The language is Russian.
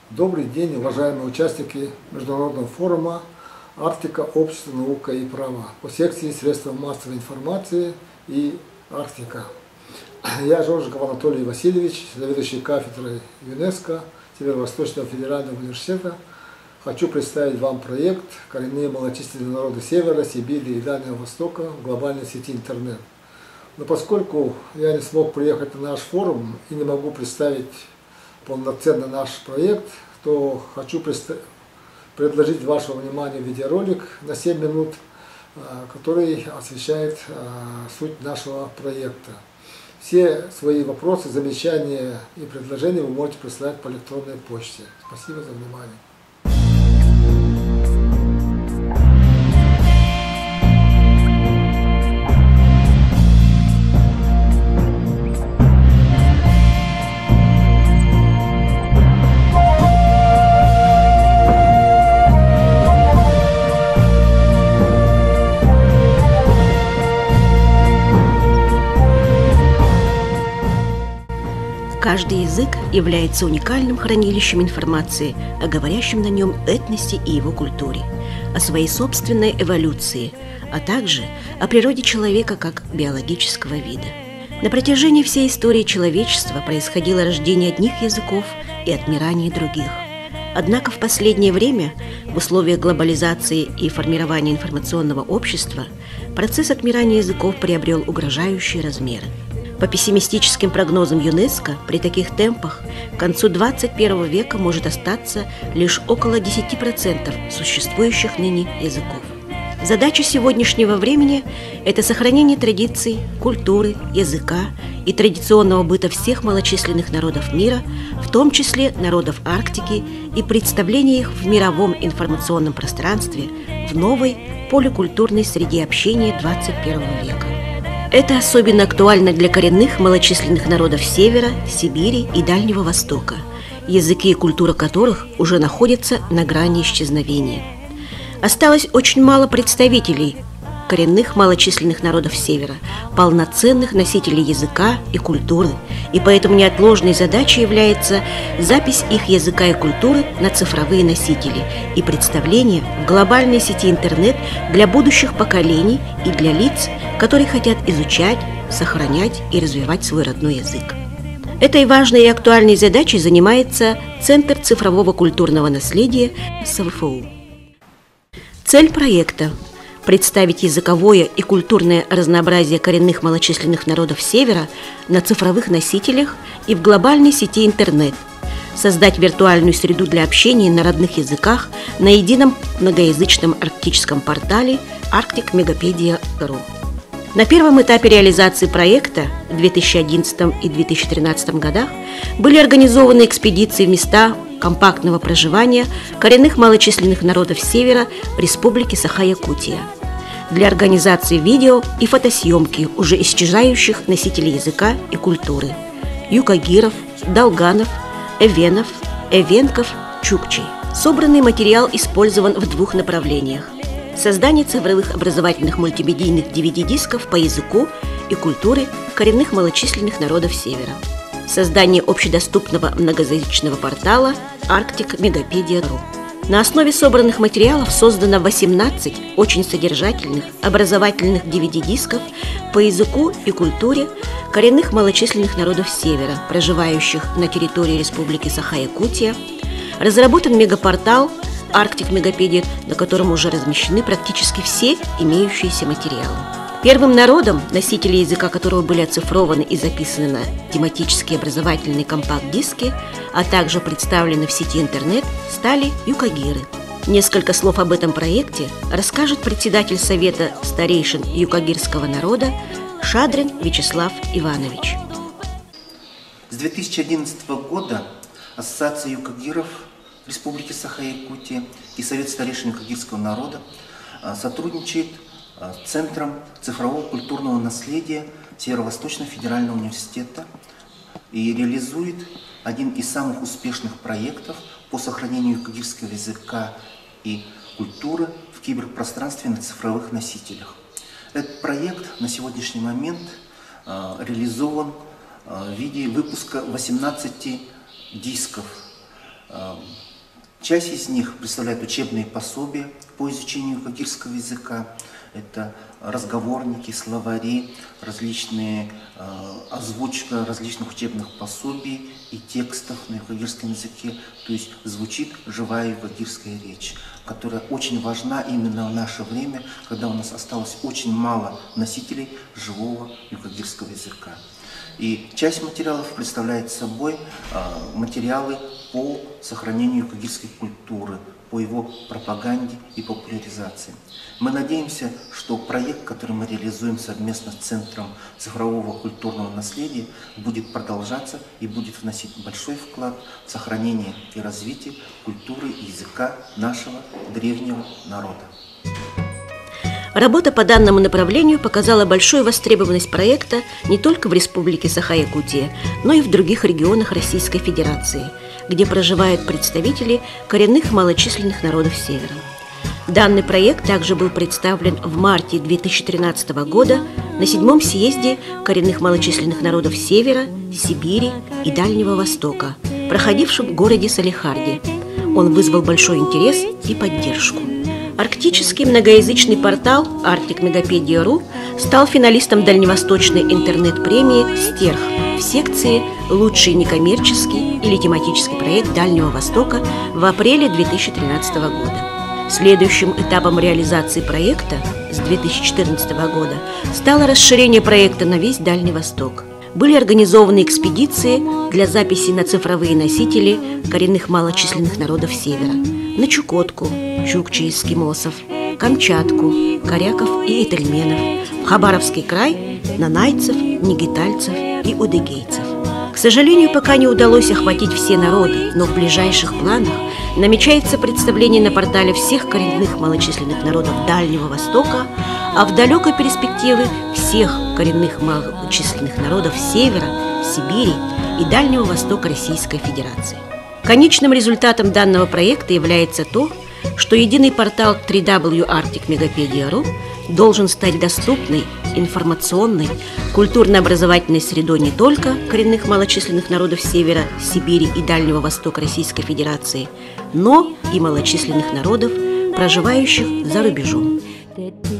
Добрый день, уважаемые участники Международного форума «Арктика. Общество, наука и права» по секции средства массовой информации и Арктика. Я Жоржиков Анатолий Васильевич, заведующий кафедрой ЮНЕСКО Северо-Восточного федерального университета. Хочу представить вам проект «Коренные малочисленные народы Севера, Сибири и Дальнего Востока в глобальной сети интернет». Но поскольку я не смог приехать на наш форум и не могу представить полноценно наш проект, то хочу предложить вашему вниманию видеоролик на 7 минут, который освещает суть нашего проекта. Все свои вопросы, замечания и предложения вы можете присылать по электронной почте. Спасибо за внимание. Каждый язык является уникальным хранилищем информации о говорящем на нем этносе и его культуре, о своей собственной эволюции, а также о природе человека как биологического вида. На протяжении всей истории человечества происходило рождение одних языков и отмирание других. Однако в последнее время, в условиях глобализации и формирования информационного общества, процесс отмирания языков приобрел угрожающие размеры. По пессимистическим прогнозам ЮНЕСКО, при таких темпах к концу 21 века может остаться лишь около 10% существующих ныне языков. Задача сегодняшнего времени – это сохранение традиций, культуры, языка и традиционного быта всех малочисленных народов мира, в том числе народов Арктики, и представление их в мировом информационном пространстве в новой поликультурной среде общения 21 века. Это особенно актуально для коренных малочисленных народов Севера, Сибири и Дальнего Востока, языки и культура которых уже находятся на грани исчезновения. Осталось очень мало представителей коренных малочисленных народов Севера, полноценных носителей языка и культуры, и поэтому неотложной задачей является запись их языка и культуры на цифровые носители и представление в глобальной сети интернет для будущих поколений и для лиц, которые хотят изучать, сохранять и развивать свой родной язык. Этой важной и актуальной задачей занимается Центр цифрового культурного наследия СВФУ. Цель проекта – представить языковое и культурное разнообразие коренных малочисленных народов Севера на цифровых носителях и в глобальной сети интернет, создать виртуальную среду для общения на родных языках на едином многоязычном арктическом портале arcticmegapedia.ru. На первом этапе реализации проекта в 2011 и 2013 годах были организованы экспедиции в места компактного проживания коренных малочисленных народов Севера в Республике Саха-Якутия для организации видео и фотосъемки уже исчезающих носителей языка и культуры – юкагиров, долганов, эвенов, эвенков, чукчей. Собранный материал использован в двух направлениях: создание цифровых образовательных мультимедийных DVD-дисков по языку и культуре коренных малочисленных народов Севера, создание общедоступного многоязычного портала arcticmegapedia.ru. На основе собранных материалов создано 18 очень содержательных образовательных DVD-дисков по языку и культуре коренных малочисленных народов Севера, проживающих на территории Республики Саха-Якутия. Разработан мегапортал Arctic Megapedia, на котором уже размещены практически все имеющиеся материалы. Первым народом, носители языка которого были оцифрованы и записаны на тематические образовательные компакт-диски, а также представлены в сети интернет, стали юкагиры. Несколько слов об этом проекте расскажет председатель Совета старейшин юкагирского народа Шадрин Вячеслав Иванович. С 2011 года Ассоциация юкагиров Республики Саха-Якутия и Совет старейшин юкагирского народа сотрудничает с Центром цифрового культурного наследия Северо-Восточного федерального университета и реализует один из самых успешных проектов по сохранению юкагирского языка и культуры в киберпространстве на цифровых носителях. Этот проект на сегодняшний момент реализован в виде выпуска 18 дисков Часть из них представляет учебные пособия по изучению кагирского языка. Это разговорники, словари, различные озвучка различных учебных пособий и текстов на кагирском языке. То есть звучит живая кагирская речь, которая очень важна именно в наше время, когда у нас осталось очень мало носителей живого юкагирского языка. И часть материалов представляет собой материалы по сохранению кагирской культуры, по его пропаганде и популяризации. Мы надеемся, что проект, который мы реализуем совместно с Центром цифрового культурного наследия, будет продолжаться и будет вносить большой вклад в сохранение и развитие культуры и языка нашего древнего народа. Работа по данному направлению показала большую востребованность проекта не только в Республике Саха-Якутия, но и в других регионах Российской Федерации, где проживают представители коренных малочисленных народов Севера. Данный проект также был представлен в марте 2013 года на 7-м съезде коренных малочисленных народов Севера, Сибири и Дальнего Востока, проходившем в городе Салехарде. Он вызвал большой интерес и поддержку. Арктический многоязычный портал Arctic-Megapedia.ru стал финалистом дальневосточной интернет-премии «Стерх» в секции «Лучший некоммерческий или тематический проект Дальнего Востока» в апреле 2013 года. Следующим этапом реализации проекта с 2014 года стало расширение проекта на весь Дальний Восток. Были организованы экспедиции для записи на цифровые носители коренных малочисленных народов Севера на Чукотку, чукчей, эскимосов, Камчатку, коряков и этельменов, в Хабаровский край на найцев, негитальцев и удыгейцев. К сожалению, пока не удалось охватить все народы, но в ближайших планах намечается представление на портале всех коренных малочисленных народов Дальнего Востока, а в далекой перспективе всех коренных малочисленных народов Севера, Сибири и Дальнего Востока Российской Федерации. Конечным результатом данного проекта является то, что единый портал www.arctic-megapedia.ru должен стать доступной, информационной, культурно-образовательной средой не только коренных малочисленных народов Севера, Сибири и Дальнего Востока Российской Федерации, но и малочисленных народов, проживающих за рубежом.